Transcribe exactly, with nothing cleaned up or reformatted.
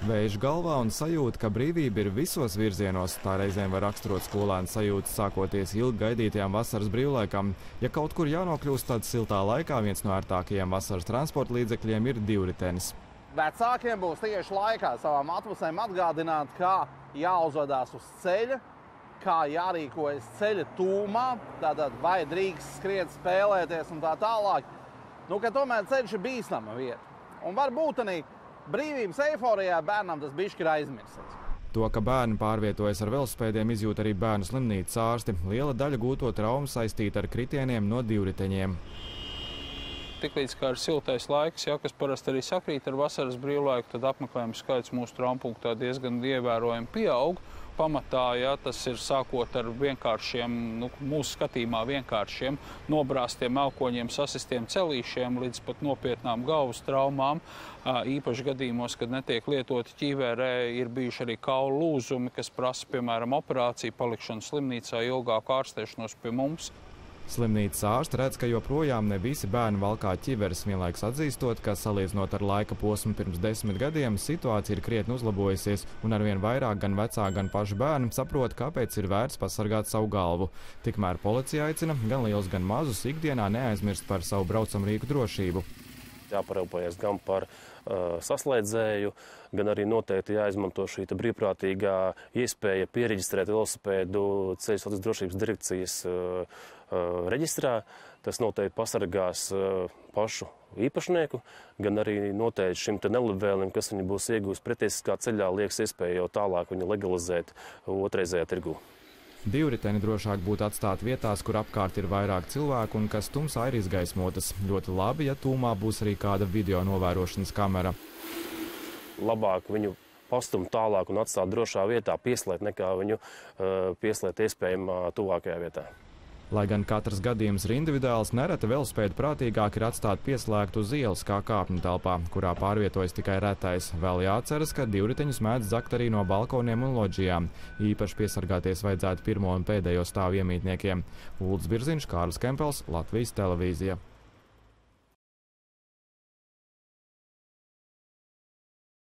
Vējš galvā un sajūta, ka brīvība ir visos virzienos, tā reizēm var raksturot skolēnu sajūtas sākoties ilgi gaidītajām vasaras brīvlaikam. Ja kaut kur jānokļūst tad siltā laikā, viens no ērtākajiem vasaras transporta līdzekļiem ir divritenis. Vecākiem būs tieši laikā savām atpusēm atgādināt, kā jāuzvedās uz ceļa, kā jārīkojas ceļa tūmā, tātad vai drīkst skriet, spēlēties un tā tālāk. Nu, ka tomēr ceļš ir bīstama vieta. Un varbūt arī brīvības eiforijā bērnam tas bišķi ir aizmirsies. To, ka bērni pārvietojas ar velospēdiem, izjūt arī bērnu slimnīcas ārsti. Liela daļa gūto traumu saistīta ar kritieniem no divriteņiem. Tiklīdz kā ir siltais laiks, ja, kas parasti arī sakrīt ar vasaras brīvlaiku, tad apmeklējumu skaits mūsu traumpunktā diezgan ievērojami pieaug. Pamatā, ja, tas ir sākot ar vienkāršiem, nu, mūsu skatījumā vienkāršiem, nobrāstiem elkoņiem, sasistiem celīšiem, līdz pat nopietnām galvas traumām. Īpaši gadījumos, kad netiek lietoti ķīvērē, ir bijuši arī kaulu lūzumi, kas prasa, piemēram, operāciju, palikšanu slimnīcā, ilgāku ārstēšanos pie mums. Slimnīcas ārsti redz, ka joprojām ne visi bērni valkā ķiveres, vienlaikus atzīstot, ka salīdzinot ar laika posmu pirms desmit gadiem, situācija ir krietni uzlabojusies, un arvien vairāk gan vecāki, gan paši bērni saprot, kāpēc ir vērts pasargāt savu galvu. Tikmēr policija aicina gan lielus, gan mazus ikdienā neaizmirst par savu braucamrīku drošību. Jāparūpējas gan par uh, saslēdzēju, gan arī noteikti jāizmanto šī brīvprātīgā iespēja piereģistrēt velosipēdu Ceļu satiksmes drošības direkcijas uh, uh, reģistrā. Tas noteikti pasargās uh, pašu īpašnieku, gan arī noteikti šim te nelabvēlim, kas viņu būs iegūst pretiesiskā ceļā, liekas iespēja jau tālāk viņu legalizēt otrreizējā tirgū. Divriteni drošāk būtu atstāt vietās, kur apkārt ir vairāk cilvēku un kas tumsā ir izgaismotas. Ļoti labi, ja tūmā būs arī kāda video novērošanas kamera. Labāk viņu pastumt tālāk un atstāt drošā vietā, pieslēt, nekā viņu uh, pieslēt iespējamā tuvākajā vietā. Lai gan katrs gadījums ir individuāls, nereti velospēdu prātīgāk ir atstāt pieslēgtu uz ielas kā kāpņu telpā, kurā pārvietojas tikai retais. Vēl jāatceras, ka divriteņus mēdz zakt arī no balkoniem un loģijām. Īpaši piesargāties vajadzētu pirmo un pēdējo stāvu iemītniekiem. Uldis Birziņš, Kārlis Kempels, Latvijas televīzija.